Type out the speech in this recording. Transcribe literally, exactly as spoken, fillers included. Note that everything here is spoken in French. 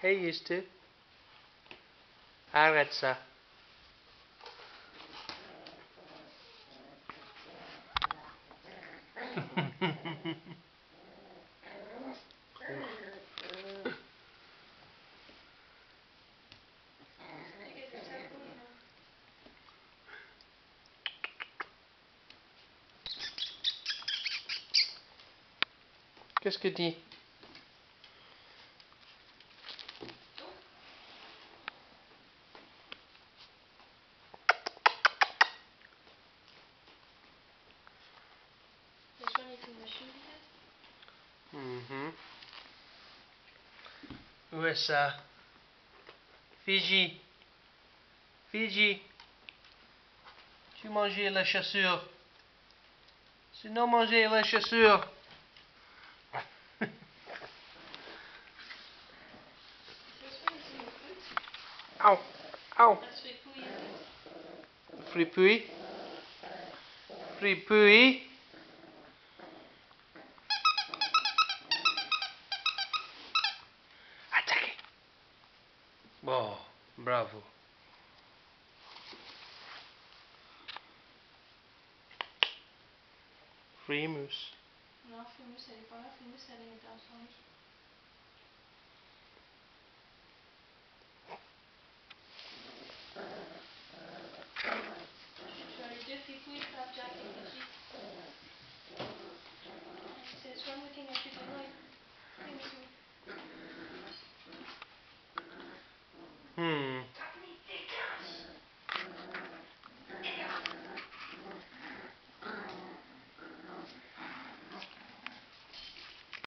He used to. Arrête ça. Qu'est-ce que dit? Mm-hmm. Où est ça? Fiji. Fiji. Tu mangeais la chaussure. Sinon manger la chaussure. Ow. Ow. Fripouille. Fripouille. Attaquez. Bon, bravo. Frimus. Non, Frimus, elle est pas là. Frimus, elle est ensemble.